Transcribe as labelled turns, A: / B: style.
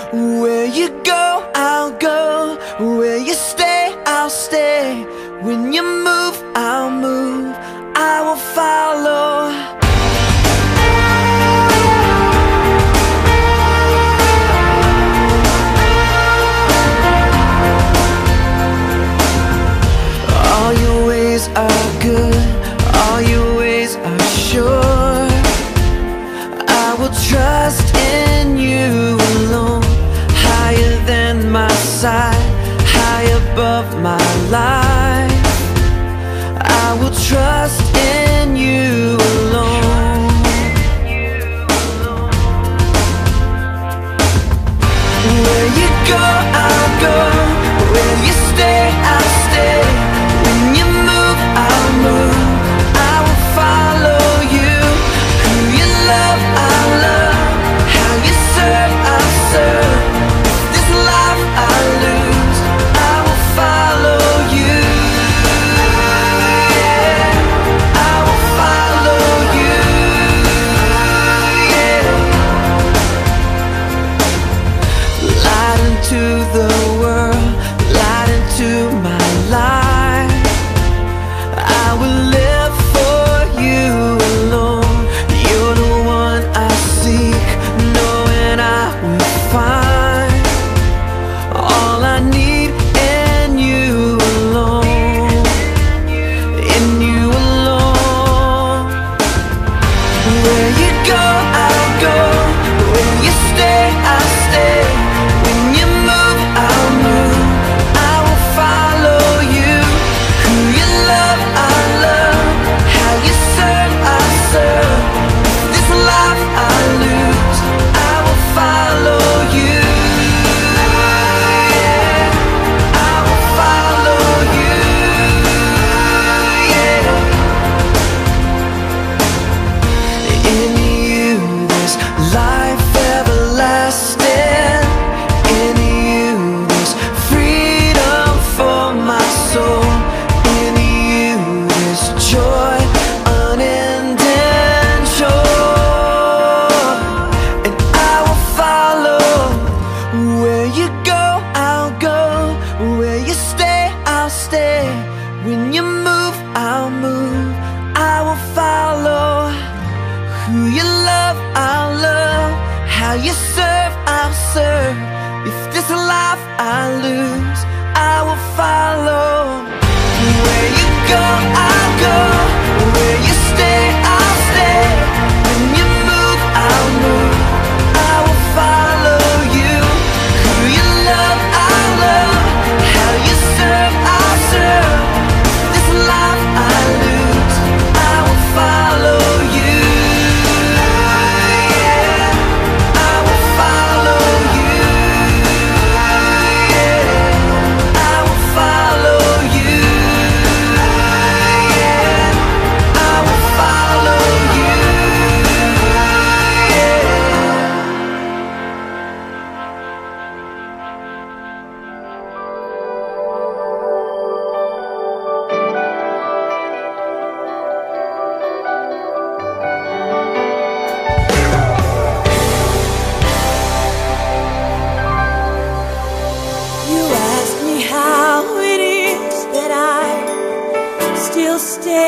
A: Where you go, I'll go. Where you stay, I'll stay. When you move, I'll move. I will follow. All your ways are good, all your ways are sure. I will trust in you alone. Higher than my sight, high above my life. I will trust in you alone. Where you go, I'll go. Where you stay, I'll stay. When you move, I'll move. I will follow you. Who you love, I'll love. How you serve, I'll serve. If this life I lose, I will follow you. Yeah, I will follow you. Yeah. Light into the world, light into my life. I will live for you alone. You're the one I seek, knowing I will find all I need in you alone. In you alone. Where you go, I'll go. Where you stay, I'll stay. When you move, I'll move. I will follow you. Who you love, I'll love. How you serve, I'll serve. This life I lose, I will follow you. Yeah, I will follow you. Yeah. In you there's life everlasting. In you there's freedom for my soul. In you there's joy unending joy. And I will follow. Where you go, I'll go. Where you stay, I'll stay. When you move, I'll move. I will follow. Who you love, I'll love. How you serve, I'll serve. If this life I lose, I will follow. Where you go, I'll go. Where you stay, I'll stay. When you move, I'll move. I will follow you. Who you love, I'll love. How you serve, I'll serve. This life I lose, I will follow you. Yeah, I will follow you. Yeah, I will follow you. Yeah, I will follow you.
B: You ask me how it is that I still stay